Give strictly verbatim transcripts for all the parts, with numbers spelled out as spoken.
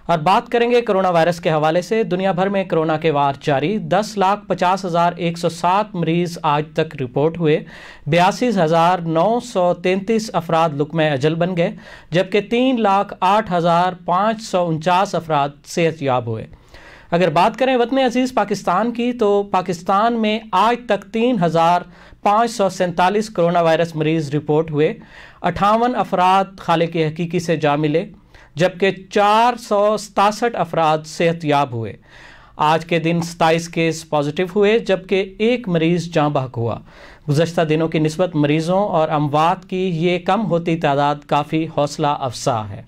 और बात करेंगे कोरोना वायरस के हवाले से। दुनिया भर में कोरोना के वार जारी। दस लाख पचास हज़ार एक सौ सात मरीज आज तक रिपोर्ट हुए। बयासी हज़ार नौ सौ तैंतीस अफराद लुक़्मे अजल बन गए, जबकि तीन लाख आठ हज़ार पाँच सौ उनचास अफराद सेहतयाब हुए। अगर बात करें वतन अजीज़ पाकिस्तान की, तो पाकिस्तान में आज तक तीन हज़ार पाँच सौ सैंतालीस कोरोना वायरस मरीज़ रिपोर्ट हुए। अठावन अफराद खालिक हकीकी से जा मिले, जबकि चार सौ सतासठ अफराद सेहतयाब हुए। आज के दिन सताईस केस पॉजिटिव हुए, जबकि एक मरीज़ जाँ बहक हुआ। गुज़श्ता दिनों की निस्बत मरीज़ों और अमवात की ये कम होती तादाद काफ़ी हौसला अफसा है।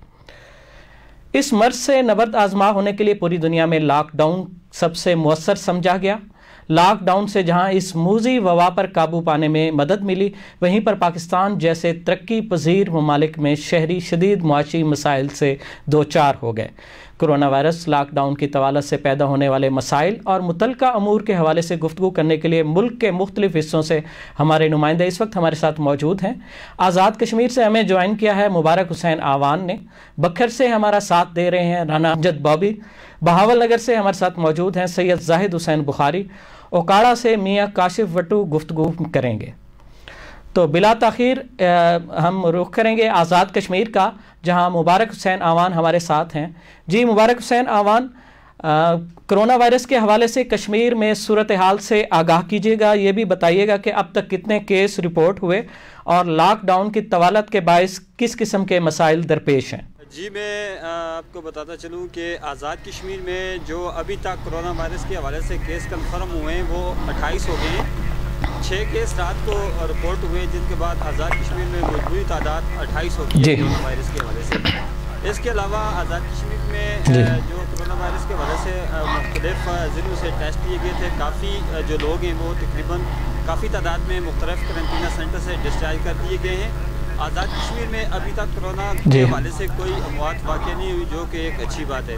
इस मर्ज से नबर्द आजमा होने के लिए पूरी दुनिया में लॉकडाउन सबसे मुअस्सर समझा गया। लॉकडाउन से जहां इस मूजी वबा पर काबू पाने में मदद मिली, वहीं पर पाकिस्तान जैसे तरक्की पजीर ममालिक में शहरी शदीद मुआशी मसाइल से दो चार हो गए। कोरोना वायरस लॉकडाउन की तवालत से पैदा होने वाले मसाइल और मुतल्लिका अमूर के हवाले से गुफ्तगू करने के लिए मुल्क के मुख्तलिफ हिस्सों से हमारे नुमाइंदे इस वक्त हमारे साथ मौजूद हैं। आज़ाद कश्मीर से हमें ज्वाइन किया है मुबारक हुसैन आवान ने। बखर से हमारा साथ दे रहे हैं राना अमजद बॉबी। बहावल नगर से हमारे साथ मौजूद हैं सैयद जाहिद हुसैन बुखारी। ओकाड़ा से मियाँ काशिफ वटू गुफ्तगू करेंगे। तो बिला ताखीर हम रुख करेंगे आज़ाद कश्मीर का, जहां मुबारक हुसैन आवान हमारे साथ हैं। जी मुबारक हुसैन आवान, कोरोना वायरस के हवाले से कश्मीर में सूरत हाल से आगाह कीजिएगा। ये भी बताइएगा कि अब तक कितने केस रिपोर्ट हुए और लॉकडाउन की तवालत के बायस किस किस्म के मसाइल दरपेश हैं। जी मैं आपको बताता चलूँ कि आज़ाद कश्मीर में जो अभी तक कोरोना वायरस के हवाले से केस कंफर्म हुए हैं वो अट्ठाईस हो गए हैं। छः केस रात को रिपोर्ट हुए, जिनके बाद आज़ाद कश्मीर में मजबूरी तादाद अट्ठाईस हो गई है कोरोना वायरस के हवाले से। इसके अलावा आज़ाद कश्मीर में जो कोरोना वायरस के हवाले से मुख्तलिफ ज़िलों से टेस्ट किए गए थे, काफ़ी जो लोग हैं वो तकरीबन काफ़ी तादाद में मुख्तलिफ करंटीना सेंटर से डिस्चार्ज कर दिए गए हैं। आज़ाद कश्मीर में अभी तक कोरोना के हवाले से कोई अमवात वाक़या नहीं हुई, जो कि एक अच्छी बात है।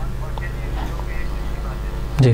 जी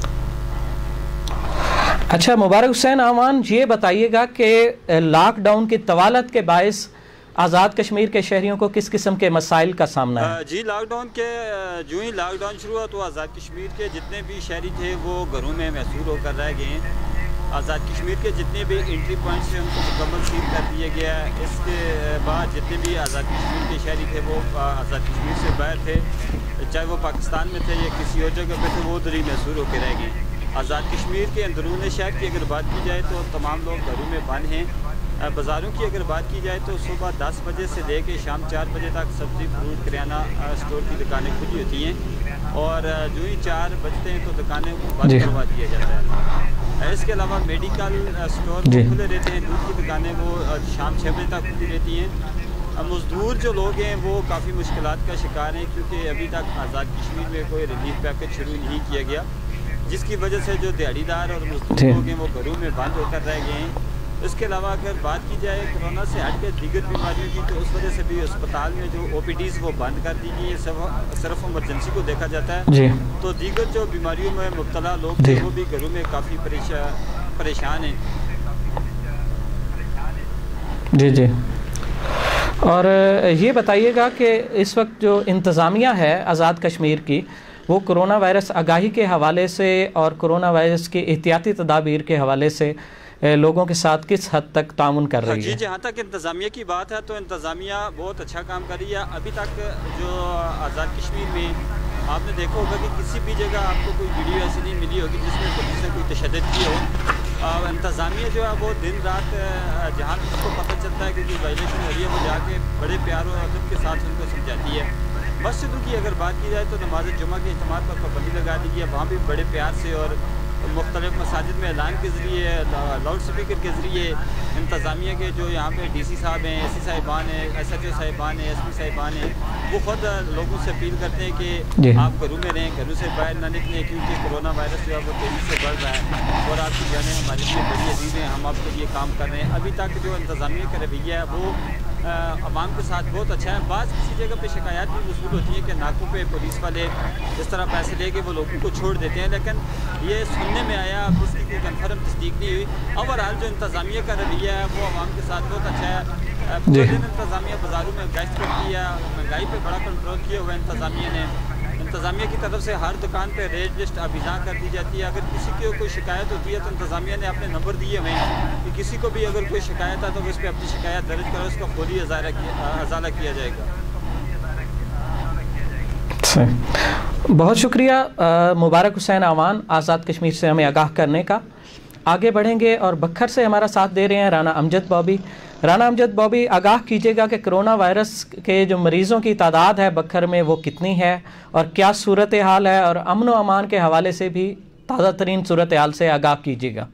अच्छा मुबारक हुसैन आवान, ये बताइएगा कि लॉकडाउन की तवालत के बायस आज़ाद कश्मीर के शहरियों को किस किस्म के मसाइल का सामना है। जी लॉकडाउन के जो ही लॉकडाउन शुरू हुआ तो आज़ाद कश्मीर के जितने भी शहरी थे वो घरों में महसूर होकर रह गए हैं। आज़ाद कश्मीर के जितने भी एंट्री पॉइंट्स हैं उनको मुकम्मल सील कर दिया गया है। इसके बाद जितने भी आज़ाद कश्मीर के शहरी थे वो आज़ाद कश्मीर से बाहर थे, चाहे वो पाकिस्तान में थे या किसी और जगह पे थे, वो उधर ही महसूर होकर रह गए। आज़ाद कश्मीर के अंदरून शहर की अगर बात की जाए तो तमाम लोग घरों में बंद हैं। बाज़ारों की अगर बात की जाए तो सुबह दस बजे से लेकर शाम चार बजे तक सब्ज़ी फ्रूट किराना स्टोर की दुकानें खुली होती हैं, और जो ही चार बजते हैं तो दुकानें को बंद करवा दिया जाता है। इसके अलावा मेडिकल स्टोर खुले रहते हैं, दूध की दुकानें वो शाम छः बजे तक खुली रहती हैं। मज़दूर जो लोग हैं वो काफ़ी मुश्किलात का शिकार हैं, क्योंकि अभी तक आज़ाद कश्मीर में कोई रिलीफ पैकेज शुरू नहीं किया गया, जिसकी वजह से जो दिहाड़ीदार और मज़दूर लोग हैं वो घरों में बंद होकर रह गए हैं। इसके अलावा अगर बात की जाए कोरोना से हट के दीगर बीमारियों की, तो उस वजह से भी अस्पताल में जो ओ पी डीज़ वो बंद कर दी गई है, सिर्फ सिर्फ इमरजेंसी को देखा जाता है। तो दीगर जो बीमारियों में मुब्तला लोग थे वो भी घरों में काफ़ी परेशान हैं। जी जी और ये बताइएगा कि इस वक्त जो इंतज़ामिया है आज़ाद कश्मीर की, वो कोरोना वायरस आगाही के हवाले से और कोरोना वायरस की एहतियाती तदाबीर के हवाले से लोगों के साथ किस हद तक ताउन कर रही जी, है। जहाँ तक इंतज़ामिया की बात है तो इंतज़ामिया बहुत अच्छा काम कर रही है। अभी तक जो आज़ाद कश्मीर में आपने देखा होगा कि किसी भी जगह आपको कोई वीडियो ऐसी नहीं मिली होगी जिसमें पुलिस ने कोई तशद्दुद की हो। इंतज़ामिया जो है वो दिन रात जहाँ उसको पता चलता है कि वायलेशन हो रही है, वो जाके बड़े प्यार और अदब के साथ उनको समझाती है। मस्जिदों की अगर बात की जाए तो नमाज जुमा के इज्तिमा पर पाबंदी लगा दी गई है, वहाँ भी बड़े प्यार से और मुख्तलिफ मसाजिद में ऐलान के ज़रिए, लाउड स्पीकर के ज़रिए इंतज़ामिया के जो यहाँ पे डी सी साहब हैं, ए सी साहिबान हैं, एस एच ओ साहिबान हैं, एस पी साहिबान हैं, वो ख़ुद लोगों से अपील करते हैं कि आप घरों में रहें, घरों से बाहर ना निकलें, क्योंकि कोरोना वायरस जो है वो तेज़ी से बढ़ रहा है और आपकी जानें हमारे लिए बड़ी अजीज़ हैं, हम आपके लिए काम कर रहे हैं। अभी तक जो इंतज़ामिया का रवैया है वो अवाम के साथ बहुत अच्छा है। बाज़ किसी जगह पे शिकायत भी वसूल होती है कि नाकों पे पुलिस वाले इस तरह पैसे लेके वो लोगों को छोड़ देते हैं, लेकिन ये सुनने में आया, अब इसकी कोई कन्फर्म तस्दीक नहीं हुई। ओवरऑल जो इंतज़ामिया का रवैया है वो अवाम के साथ बहुत अच्छा है। पूरे दिन इंतज़ामिया बाज़ारों में गश्त करती है, महंगाई पर बड़ा कंट्रोल किया हुआ है इंतज़ामिया ने। इंतज़ामिया की तरफ से हर दुकान पे रेड लिस्ट अभिजा कर दी जाती है। अगर किसी की कोई शिकायत होती है तो इंतज़ामिया ने अपने नंबर दिए हुए हैं कि किसी को भी अगर कोई शिकायत है तो उस पर अपनी शिकायत दर्ज करो, उसका फौरी अजाला किया अजाला किया जाएगा। बहुत शुक्रिया मुबारक हुसैन आवान आज़ाद कश्मीर से हमें आगाह करने का। आगे बढ़ेंगे और बखर से हमारा साथ दे रहे हैं राना अमजद बॉबी। राना अमजद बॉबी, आगाह कीजिएगा कि कोरोना वायरस के जो मरीज़ों की तादाद है बखर में वो कितनी है और क्या सूरत हाल है, और अमन व अमान के हवाले से भी ताज़ा तरीन सूरत हाल से आगाह कीजिएगा।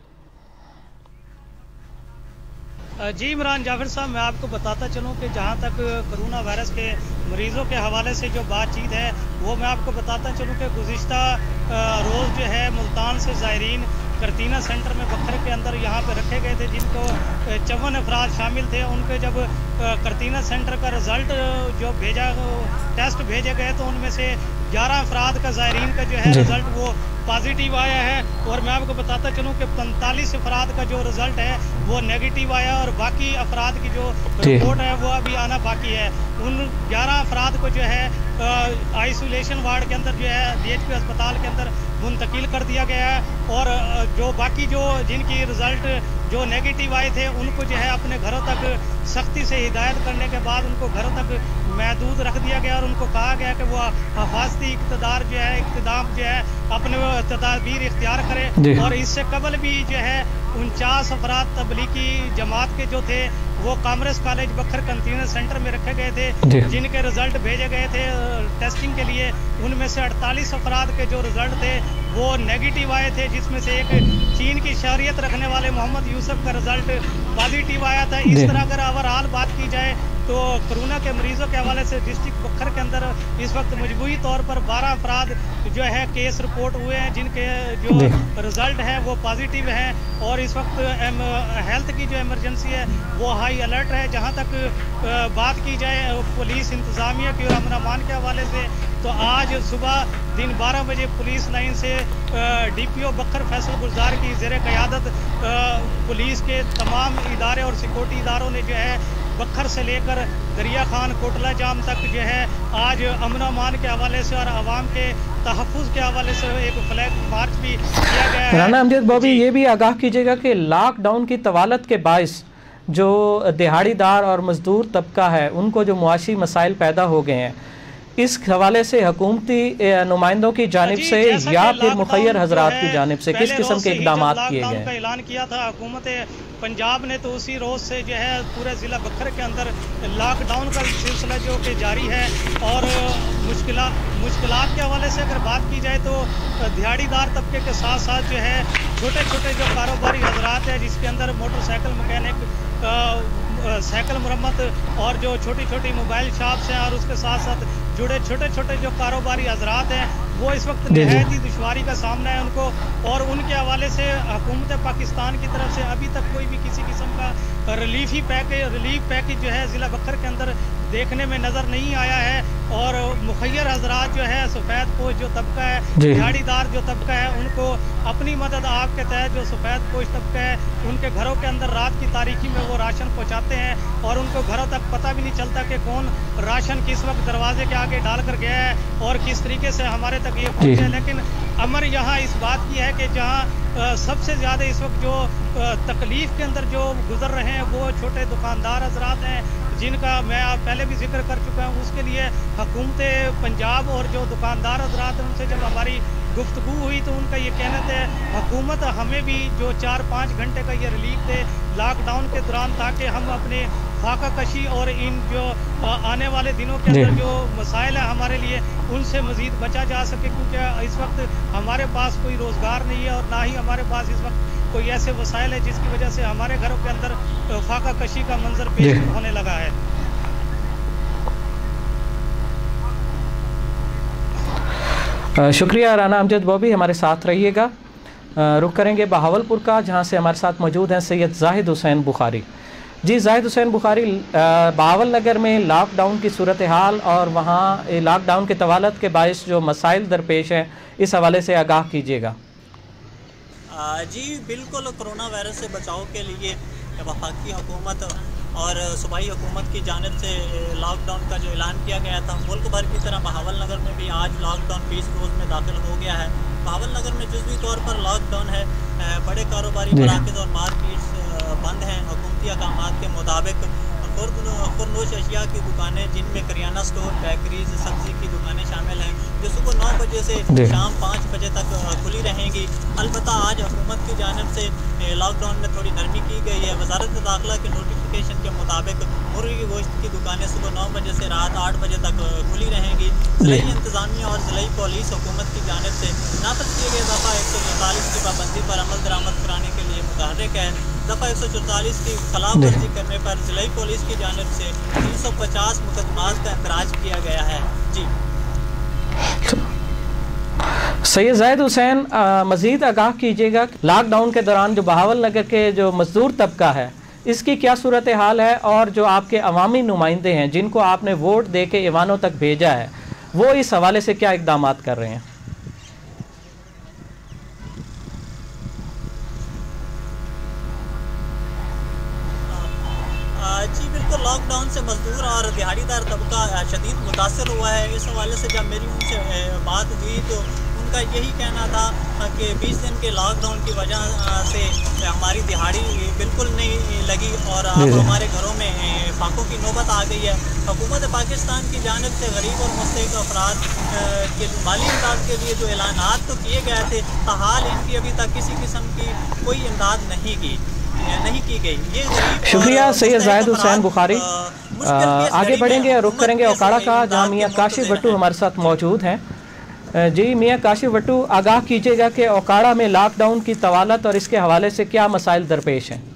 जी इमरान जाफर साहब, मैं आपको बताता चलूं कि जहां तक कोरोना वायरस के मरीज़ों के हवाले से जो बातचीत है वो मैं आपको बताता चलूं कि गुज़िश्ता रोज़ जो है मुल्तान से ज़ायरीन करतीना सेंटर में बखर के अंदर यहाँ पे रखे गए थे, जिनको चौवन अफराद शामिल थे। उनके जब करतीना सेंटर का रिज़ल्ट जो भेजा टेस्ट भेजे गए तो उनमें से ग्यारह अफराद का ज़ायरीन का जो है रिज़ल्ट वो पॉजिटिव आया है, और मैं आपको बताता चलूं कि पैंतालीस अफराद का जो रिज़ल्ट है वो नेगेटिव आया, और बाकी अफराद की जो रिपोर्ट है वो अभी आना बाकी है। उन ग्यारह अफराद को जो है आइसोलेशन वार्ड के अंदर जो है डी एच पी अस्पताल के अंदर मुंतकिल कर दिया गया है, और जो बाकी जो जिनकी रिज़ल्ट जो नेगेटिव आए थे उनको जो है अपने घरों तक सख्ती से हिदायत करने के बाद उनको घरों तक महदूद रख दिया गया, और उनको कहा गया कि वो हिफाजती इक़्तिदार जो है इक़्तिदाम जो है अपने तदाबीर इख्तियार करें। और इससे कबल भी जो है उनचास अफराद तबलीगी जमात के जो थे वो commerce college Bhakkar container centre में रखे गए थे, जिनके रिज़ल्ट भेजे गए थे टेस्टिंग के लिए। उनमें से अड़तालीस अफराद के जो रिज़ल्ट थे वो नेगेटिव आए थे, जिसमें से एक चीन की शहरियत रखने वाले मोहम्मद यूसुफ का रिज़ल्ट पॉजिटिव आया था। इस तरह अगर ओवरऑल बात की जाए तो कोरोना के मरीजों के हवाले से डिस्ट्रिक्ट बखर के अंदर इस वक्त मजबूरी तौर पर बारह अफराद जो है केस रिपोर्ट हुए हैं, जिनके जो रिज़ल्ट है वो पॉजिटिव है, और इस वक्त हेल्थ की जो इमरजेंसी है वो हाई अलर्ट है। जहां तक बात की जाए पुलिस इंतज़ामिया की और अमन अमान के हवाले से, तो आज सुबह दिन बारह बजे पुलिस लाइन से D P O Bhakkar Faisal गुलजार की ज़ेर क़यादत पुलिस के तमाम इदारे और सिक्योरिटी इदारों ने जो है बखर से लेकर दरिया खान कोटला जाम तक जो है आज अमन अमान के हवाले से और आवाम के तहफ़्फ़ुज़ के हवाले से एक फ्लैग मार्च भी किया गया है। राना अमजद बॉबी, ये भी आगाह कीजिएगा कि लॉकडाउन की तवालत के बाइस जो दिहाड़ीदार और मजदूर तबका है उनको जो मुआशी मसाइल पैदा हो गए हैं, इस हवाले से हुकूमती नुमाइंदों की जानिब से या फिर मुखय्यर हजरात की जानिब से किस किस्म के इक़दाम किए गए? का ऐलान किया था हुकूमत पंजाब ने, तो उसी रोज़ से जो है पूरे ज़िला बखर के अंदर लॉकडाउन का सिलसिला जो कि जारी है। और मुश्किल मुश्किलात के हवाले से अगर बात की जाए तो दिहाड़ीदार तबके के साथ साथ जो है छोटे छोटे जो कारोबारी हजरात हैं, जिसके अंदर मोटरसाइकिल मैकेनिक, साइकिल मरम्मत और जो छोटी छोटी मोबाइल शॉप्स हैं, और उसके साथ साथ जुड़े छोटे छोटे जो कारोबारी हजरात हैं वो इस वक्त नहायत ही दुश्वारी का सामना है उनको। और उनके हवाले से हुकूमत पाकिस्तान की तरफ से अभी तक कोई भी किसी किस्म का रिलीफ ही पैकेज रिलीफ पैकेज जो है ज़िला बखर के अंदर देखने में नज़र नहीं आया है। और मुखय्यर हजरात जो है सफ़ेद पोश जो तबका है, दिहाड़ीदार जो तबका है, उनको अपनी मदद आप के तहत जो सफ़ेद पोश तबका है उनके घरों के अंदर रात की तारीकी में वो राशन पहुँचाते हैं, और उनको घरों तक पता भी नहीं चलता कि कौन राशन किस वक्त दरवाजे के आगे डाल कर गया है और किस तरीके से हमारे तक ये पहुँचे। लेकिन अमर यहाँ इस बात की है कि जहाँ सबसे ज़्यादा इस वक्त जो तकलीफ़ के अंदर जो गुजर रहे हैं वो छोटे दुकानदार हजरात हैं, जिनका मैं आप पहले भी जिक्र कर चुका हूँ। उसके लिए हुकूमत पंजाब और जो दुकानदार हजरात हैं उनसे जब हमारी गुफ्तगू हुई तो उनका ये कहना था हुकूमत हमें भी जो चार पाँच घंटे का ये रिलीफ दे लॉकडाउन के दौरान, ताकि हम अपने फाका कशी और इन जो आने वाले दिनों के अंदर जो मसाइल है हमारे लिए उनसे मज़ीद बचा जा सके, क्योंकि इस वक्त हमारे पास कोई रोज़गार नहीं है और ना ही हमारे पास इस वक्त कोई ऐसे वसाइल है जिसकी वजह से हमारे घरों के अंदर फाका कशी का मंजर पेश होने लगा है। शुक्रिया राना अमजद बॉबी, हमारे साथ रहिएगा। रुख करेंगे बहावलपुर का, जहां से हमारे साथ मौजूद हैं सैयद जाहिद हुसैन बुखारी। जी जाहिद हुसैन बुखारी, बहावल नगर में लॉकडाउन की सूरत हाल और वहाँ लॉकडाउन के तवालत के बायस जो मसाइल दरपेश हैं इस हवाले से आगाह कीजिएगा। जी बिल्कुल, कोरोना वायरस से बचाव के लिए वफाकी हुकूमत और सूबाई हुकूमत की जानिब से लॉकडाउन का जो ऐलान किया गया था, मुल्क भर की तरह बहावल नगर में भी आज लॉकडाउन बीस रोज़ में दाखिल हो गया है। बहावल नगर में जुज़वी तौर पर लॉकडाउन है, बड़े कारोबारी मराकज़ और मार्केट्स बंद हैं। हुकूमती अहकामात के मुताबिक खुरनोश अशिया की दुकानें, जिनमें करियाना स्टोर, बेकरीज, सब्ज़ी की दुकानें शामिल हैं, जो सुबह नौ बजे से शाम पाँच बजे तक खुली रहेंगी। अलबत्ता आज हुकूमत की जानिब से लॉकडाउन में थोड़ी नरमी की गई है। वजारत दाखिला के नोटिफिकेशन के मुताबिक मुर्गी की गोश्त की दुकानें सुबह नौ बजे से रात आठ बजे तक खुली रहेंगी। ज़िलाई इंतज़ामिया और ज़िलाई पुलिस हुकूमत की जानिब से नाफिज़ किए गए दफ़ा एक सौ चौतालीस की पाबंदी पर अमल दरामद कराने के लिए मुतहर्रिक है। दफ़ा एक सौ चौतालीस की खिलाफ वर्जी करने पर ज़िलाई पुलिस की जानिब से तीन सौ पचास मुकदमात का इंदराज किया गया है। जी सैयद ज़ाहिद हुसैन, मज़ीद आगाह कीजिएगा, लॉकडाउन के दौरान जो बहावल नगर के जो मजदूर तबका है इसकी क्या सूरत हाल है, और जो आपके अवामी नुमाइंदे हैं जिनको आपने वोट दे के ईवानों तक भेजा है वो इस हवाले से क्या इक़दाम कर रहे हैं? जी बिल्कुल, लॉकडाउन से मजदूर और दिहाड़ीदार तबका शदीद मुतासर हुआ है। इस हवाले से जब मेरी उनसे बात हुई तो उनका यही कहना था कि बीस दिन के लॉकडाउन की वजह से हमारी दिहाड़ी बिल्कुल नहीं लगी और अब हमारे घरों में फाकों की नौबत आ गई है। हुकूमत पाकिस्तान की जानिब से गरीब और मुस्तहिक अफराद के माली इमदाद के लिए जो ऐलानात तो किए गए थे, ताहाल इनकी अभी तक किसी किस्म की कोई इमदाद नहीं की नहीं की गई। ये शुक्रिया सैयद ज़ाहिद हुसैन बुखारी। आगे बढ़ेंगे और रुख करेंगे ओकाड़ा का, जहाँ मियाँ काशिफ भट्टू हमारे साथ मौजूद हैं। जी मियाँ काशिफ भट्टू, आगाह कीजिएगा कि ओकाड़ा में लॉकडाउन की तवालत और इसके हवाले से क्या मसाइल दरपेश हैं?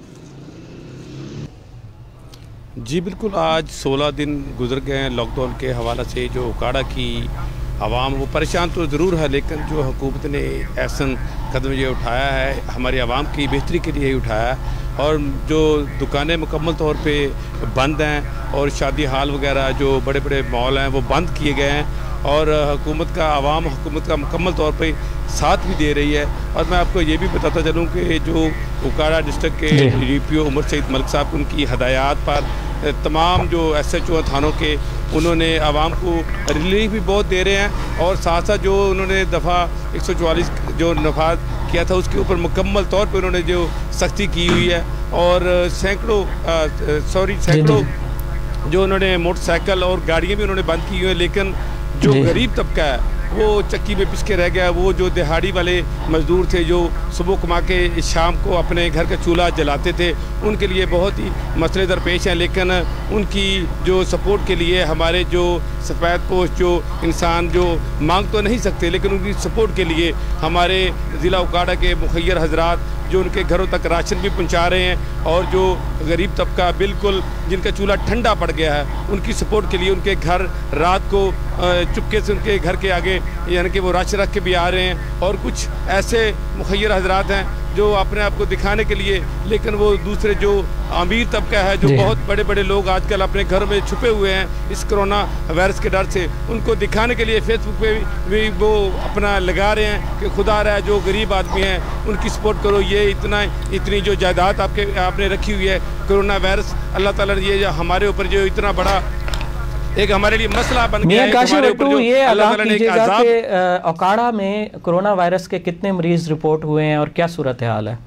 जी बिल्कुल, आज सोलह दिन गुजर गए हैं लॉकडाउन के हवाले से। जो ओकाड़ा की आवाम वो परेशान तो ज़रूर है, लेकिन जो हुकूमत ने ऐसा कदम ये उठाया है हमारी आवाम की बेहतरी के लिए ही उठाया है। और जो दुकानें मुकम्मल तौर पे बंद हैं और शादी हाल वगैरह जो बड़े बड़े मॉल हैं वो बंद किए गए हैं, और हुकूमत का आवाम हुकूमत का मुकम्मल तौर पे साथ भी दे रही है। और मैं आपको ये भी बताता चलूँ कि जो ओकाड़ा डिस्ट्रिक्ट के D P O Umar Saeed Malik साहब, उनकी हदायत पर तमाम जो एस एच ओ थानों के उन्होंने आवाम को रिलीफ भी बहुत दे रहे हैं, और साथ साथ जो उन्होंने दफ़ा एक सौ चौवालीस जो नफाज किया था उसके ऊपर मुकम्मल तौर पे उन्होंने जो सख्ती की हुई है। और सैकड़ों सॉरी सैकड़ों जो उन्होंने मोटरसाइकिल और गाड़ियाँ भी उन्होंने बंद की हुई हैं, लेकिन जो गरीब तबका है वो चक्की में पिसके रह गया। वो जो दिहाड़ी वाले मज़दूर थे जो सुबह कमा के शाम को अपने घर का चूल्हा जलाते थे, उनके लिए बहुत ही मसले दरपेश हैं। लेकिन उनकी जो सपोर्ट के लिए हमारे जो सफ़ेद पोश जो इंसान जो मांग तो नहीं सकते, लेकिन उनकी सपोर्ट के लिए हमारे ज़िला ओकाड़ा के मुखियर हजरात जो उनके घरों तक राशन भी पहुंचा रहे हैं, और जो गरीब तबका बिल्कुल जिनका चूल्हा ठंडा पड़ गया है उनकी सपोर्ट के लिए उनके घर रात को चुपके से उनके घर के आगे यानी कि वो राशन रख के भी आ रहे हैं। और कुछ ऐसे मुखियर हजरात हैं जो अपने आप को दिखाने के लिए, लेकिन वो दूसरे जो अमीर तबका है जो बहुत बड़े बड़े लोग आजकल अपने घर में छुपे हुए हैं इस कोरोना वायरस के डर से, उनको दिखाने के लिए फेसबुक पे भी वो अपना लगा रहे हैं कि खुदा रहा है जो गरीब आदमी हैं उनकी सपोर्ट करो। ये इतना इतनी जो जायदाद आपके आपने रखी हुई है, कोरोना वायरस अल्लाह ताला ने ये हमारे ऊपर जो इतना बड़ा एक हमारे लिए मसला बन गया है। काशिफ भट्टू, ये आगाह कीजिएगा कि ओकाड़ा में कोरोना वायरस के कितने मरीज रिपोर्ट हुए हैं और क्या सूरत हाल है?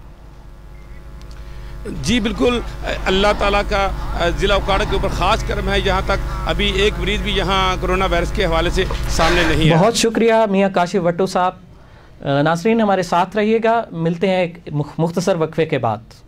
जी बिल्कुल, अल्लाह ताला का ज़िला ओकाड़ा के ऊपर ख़ास करम है, यहाँ तक अभी एक मरीज़ भी यहाँ कोरोना वायरस के हवाले से सामने नहीं है। बहुत शुक्रिया मियाँ काशिफ भट्टू साहब। नाज़रीन हमारे साथ रहिएगा, मिलते हैं एक मुख्तसर वक्फे के बाद।